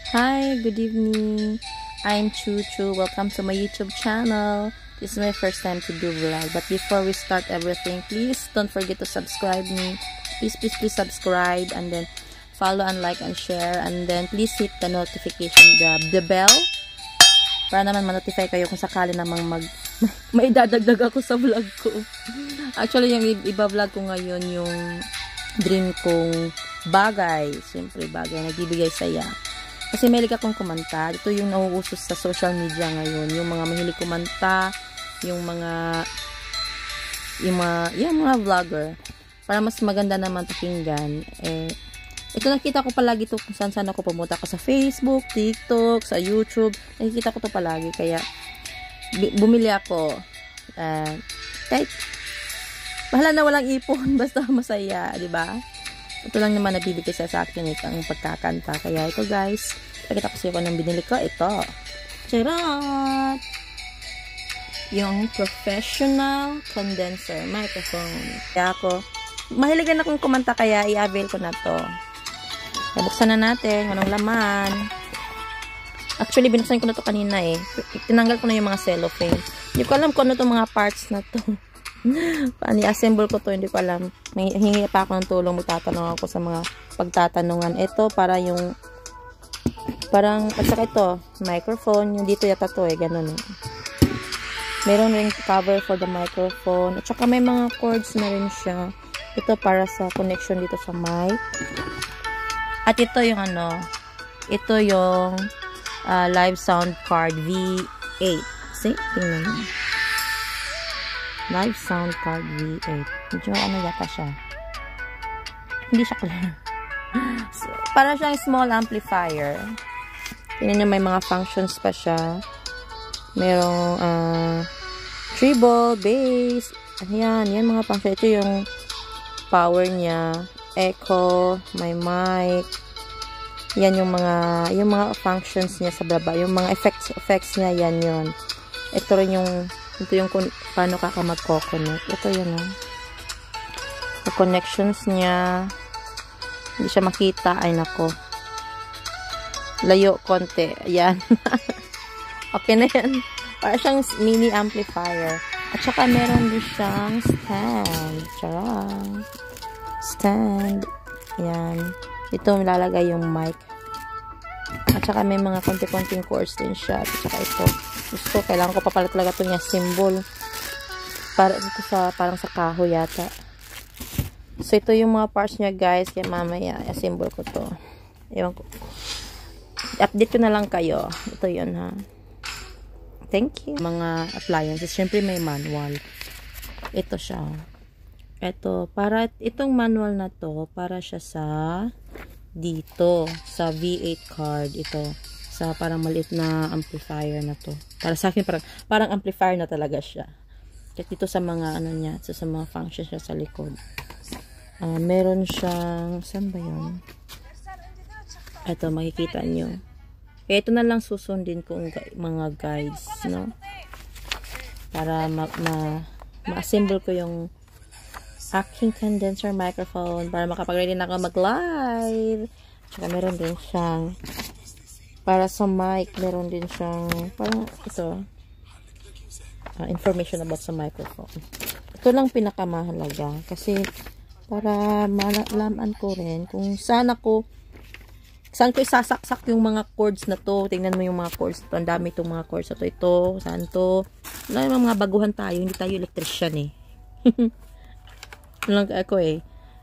Hi, good evening. I'm Chuchu. Welcome to my YouTube channel. This is my first time to do vlog. But before we start everything, please don't forget to subscribe me. Please subscribe and then follow and like and share. And then please hit the notification, the bell. Para naman ma-notify kayo kung sakali namang may dadagdag ako sa vlog ko. Actually, yung iba-vlog ko ngayon yung dream kong bagay. Siyempre, bagay na nagbibigay saya. Kasi mahilig akong kumanta. Ito yung nauuso sa social media ngayon. Yung mga mahilig kumanta, yung mga vlogger. Para mas maganda naman pakinggan. Ito nakita ko palagi to kung saan ako pumunta ko sa Facebook, TikTok, sa YouTube. Nakikita ko to palagi. Kaya, bumili ako. Kahit, bahala na walang ipon. Basta masaya, di ba? Ito lang naman nabibigay sa akin ang pagkakanta. Kaya ito guys, pakita ko sa iyo kung anong binili ko. Ito. Charot! Yung professional condenser microphone. Kaya ako, mahiligan akong kumanta kaya i-avail ko na to. Buksan na natin. Anong laman. Actually, binuksan ko na to kanina eh. Tinanggal ko na yung mga cellophane. Hindi ko alam kung ano itong mga parts na to. Paano i-assemble ko to, hindi ko alam. Hingi pa ako ng tulong, magtatanong ako sa mga pagtatanungan. Ito para yung at saka ito microphone, yung dito yata to ganun meron ring cover for the microphone, at saka may mga cords na rin siya. Ito para sa connection dito sa mic, at ito yung live sound card V8. See? Tingnan mo. Live sound card V8. Medyo yata siya. Hindi siya clear. So, para siyang small amplifier. Tingnan nyo, may mga functions pa siya. Merong treble, bass. Ayan, yan mga function. Ito yung power niya. Echo, may mic. Yan yung mga functions niya sa baba. Yung mga effects niya, yan yun. Ito yung paano ka mag-connect. Ito yun the connections niya. Hindi siya makita. Ay nako. Layo konti. Ayan. Okay na yan. Para siyang mini amplifier. At saka meron din siyang stand. Charang. Stand. Ayan. Ito lalagay yung mic. At saka may mga konti-konting cords din siya. At saka ito. Gusto, kailangan ko pa pala talaga ito niya symbol. Para ito parang sa kahoy yata. So, ito yung mga parts niya guys. Kaya mamaya, symbol ko to. Ewan ko. Update ko na lang kayo. Ito yun ha. Thank you. Mga appliances. Siyempre may manual. Ito siya. Itong manual na to, para siya sa dito. Sa V8 card. Ito. Sa parang maliit na amplifier na to. Para sa akin, parang amplifier na talaga siya. Kasi dito sa mga sa mga functions niya sa likod. Meron siyang, saan ba yun? Ito, makikita nyo. Kaya ito na lang susundin kong mga guides, no? Para ma-assemble ko yung aking condenser microphone para makapag-ready na ako mag-live. Tsaka meron din siyang para sa mic, meron din siyang parang ito information about sa microphone. Ito lang pinakamahalaga kasi para malaman ko rin kung saan ko isasaksak yung mga cords na to. Tingnan mo yung mga cords to. Ang dami itong mga cords na to. Ito, saan to? Wala yung mga baguhan tayo. Hindi tayo electrician eh. Lang ako eh.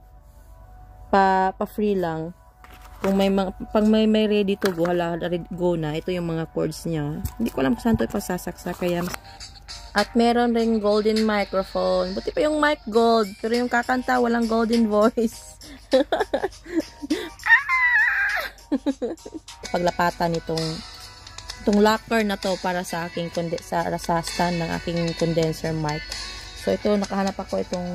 Pa-free lang. Kung pag may ready to go, go na. Ito yung mga chords niya. Hindi ko alam kung saan ito ipasasaksa. Kaya at meron rin golden microphone. Buti pa yung mic gold. Pero yung kakanta, walang golden voice. Paglapatan itong locker na to para sa aking sa stand ng aking condenser mic. So ito, nakahanap ako itong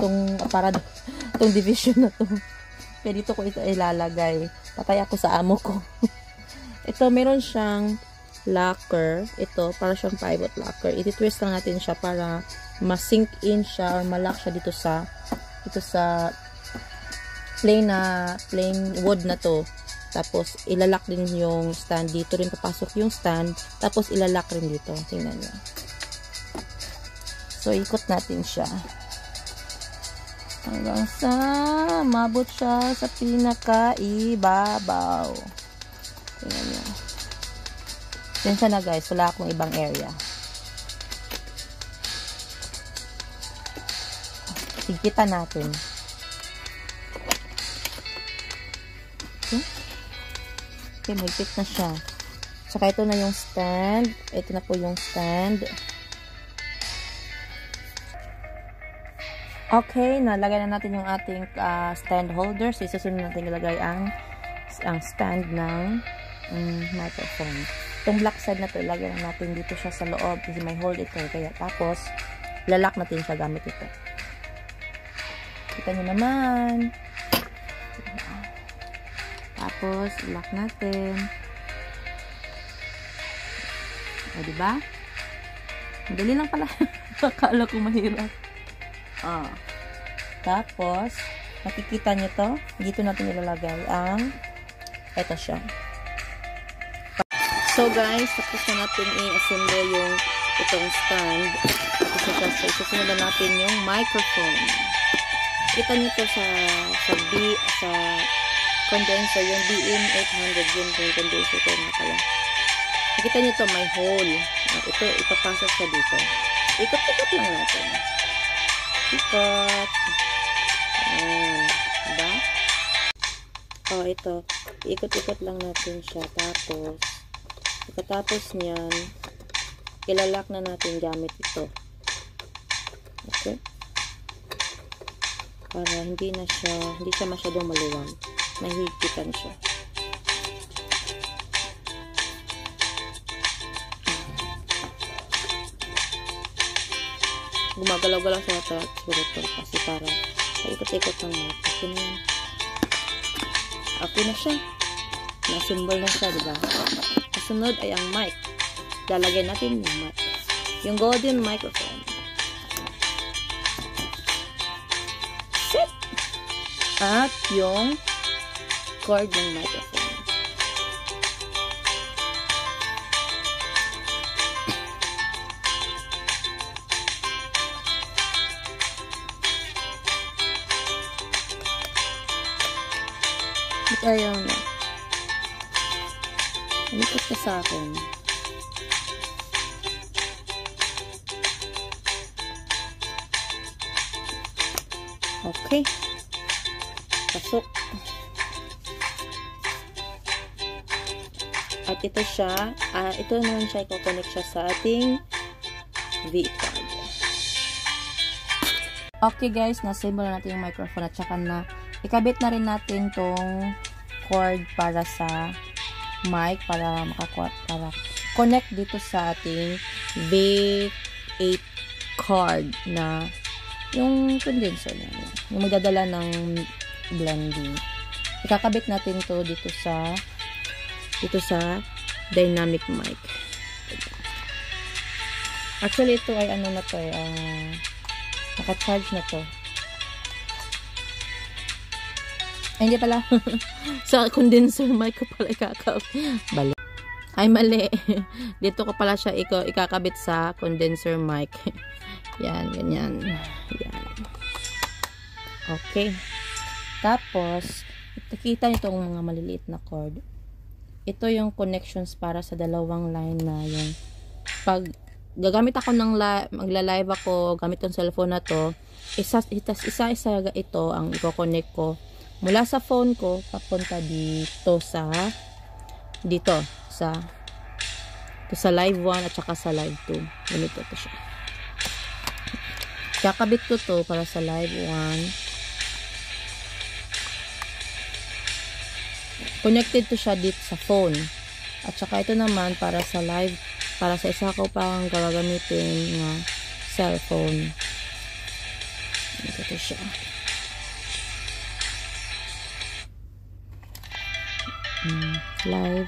division na to. Kaya dito ko ito ilalagay. Patay ako sa amo ko. Ito, meron siyang locker. Ito, para siyang pivot locker. I-twist lang natin siya para ma-sink in siya or ma-lock siya dito sa plain wood na to. Tapos, ilalak din yung stand. Dito rin papasok yung stand. Tapos, ilalak rin dito. Tingnan nyo. So, ikot natin siya. Hanggang sa mabot siya sa pinaka-ibabaw. Tingnan nyo. Sensya na guys. Wala akong ibang area. Higpitan natin. Okay, mahigpit na siya. Saka ito na yung stand. Ito na po yung stand. Okay, nalagay na natin yung ating stand holder. So, isusunod natin ilagay ang stand ng microphone. Itong black side na to, ilagay na natin dito siya sa loob kasi may hold ito. Kaya tapos, lalak natin siya gamit ito. Kita nyo naman. Tapos, lock natin. O, diba? Madali lang pala. Akala ko mahirap. Tapos, nakikita nyo to. Dito natin ilalagay ang ito siya. So, guys, tapos na natin i-assemble yung itong stand. Tapos, isusunod na natin yung microphone. Kita nyo to sa condenser, yung BM800 yung condenser ko nga pala. Nakita nyo to, may hole. Ito, ipapasok siya dito. Ikot-ikot lang natin. Ikot. Ayan. Diba? Ito. Ikot-ikot lang natin siya. Tapos, pagkatapos nyan, ilalak na natin gamit ito. Okay? Para hindi siya masyadong maluwang. Mahigpitan siya. Gumagalaw-galaw siya ito kasi para ikot-ikot lang natin. Okay na siya. Nasumbol na siya, diba? Kasunod ay ang mic. Lalagyan natin yung mic. Yung golden microphone. Set! At yung cord ng microphone. Ba't ayaw na? Alikot ka sa akin. Okay. Pasok. At ito siya, ito naman siya, i-connect siya sa ating V-card. Okay guys, na-assemble na natin yung microphone at saka na ikabit na rin natin tong cord para sa mic, para connect dito sa ating V8 card na yung condenser na yun, yung magdadala ng blending. Ikakabit natin to dito sa dynamic mic. Actually, ito ay ano na to, naka-charge na to. Ay, hindi pala. Sa condenser mic ko pala bali. Ay, mali. Dito ko pala siya ikakabit sa condenser mic. Yan, ganyan. Yan. Okay. Tapos, kita nyo itong mga maliliit na cord. Ito yung connections para sa dalawang line na yung pag gagamit ako ng magla-live ako gamit tong cellphone na to, isa-isa ito ang i-connect ko mula sa phone ko papunta dito sa live 1 at saka sa live 2. Ganito to siya. Kakabit ko to para sa live 1. Connected to siya dito sa phone. At saka ito naman para sa live, para sa isa ko pang gagamitin na cellphone. Ito to siya. Live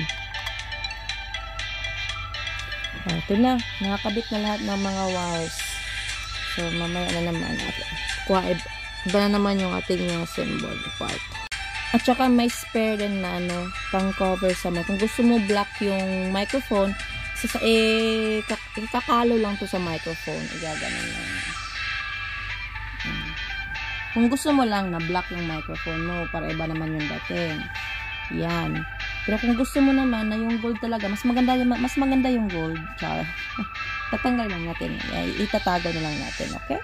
2. Ito na. Nakakabit na lahat ng mga wires. So, mamaya na naman. Iba na naman yung ating yung symbol part. At saka may spare din na pang cover sa mic. Kung gusto mo black yung microphone, kakalo lang to sa microphone. Igaganon lang. Kung gusto mo lang na black yung microphone mo, para iba naman yung dating. Yan. Pero kung gusto mo naman na yung gold talaga, mas maganda yung gold. Char. Tatanggal lang natin. Itatago na lang natin, okay?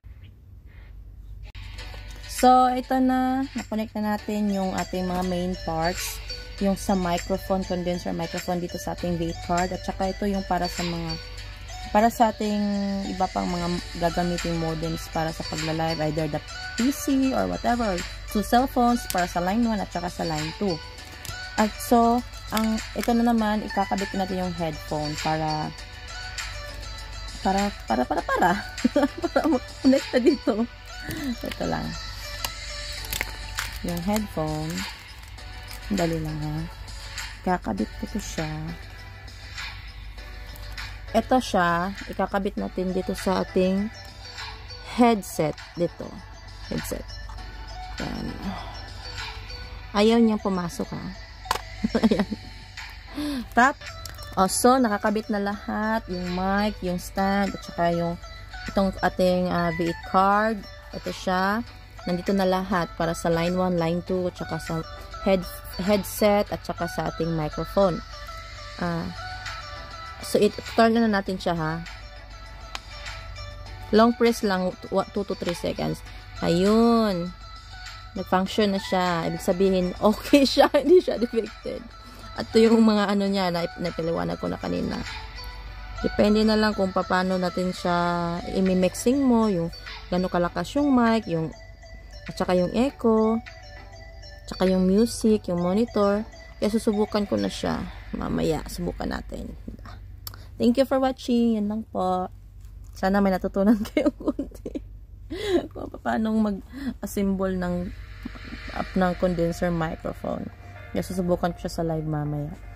So, ito na. Na-connect na natin yung ating mga main parts. Yung sa microphone, condenser microphone dito sa ating vape card. At saka ito yung para sa ating iba pang mga gagamiting modems para sa pagla-live, either the PC or whatever. So, cellphones para sa line 1 at saka sa line 2. At so, ito na naman, ikakabit natin yung headphone para mag-connect na dito. Ito lang. Yung headphone. Dali lang ha. Ikakabit ko to siya. Ito siya, ikakabit natin dito sa ating headset. Dito. Headset. Yan. Ayaw niyang pumasok ha. Ayan. Tap. So, nakakabit na lahat. Yung mic, yung stand, at saka itong ating V8 card. Ito siya. Nandito na lahat para sa line 1, line 2, at saka sa headset, at saka sa ating microphone. So, turn na natin siya ha. Long press lang, 2 to 3 seconds. Ayun. Nag-function na siya. Ibig sabihin, okay siya. Hindi siya defected. At ito yung mga niya na napiliwanag ko na kanina. Depende na lang kung paano natin siya i-mixing mo. Yung gano'ng kalakas yung mic, at saka yung echo, at saka yung music, yung monitor. Kaya susubukan ko na siya. Mamaya, subukan natin. Thank you for watching. Yan lang po. Sana may natutunan kayong kunti. Kung paano mag-assemble ng condenser microphone. Kaya susubukan ko siya sa live mamaya.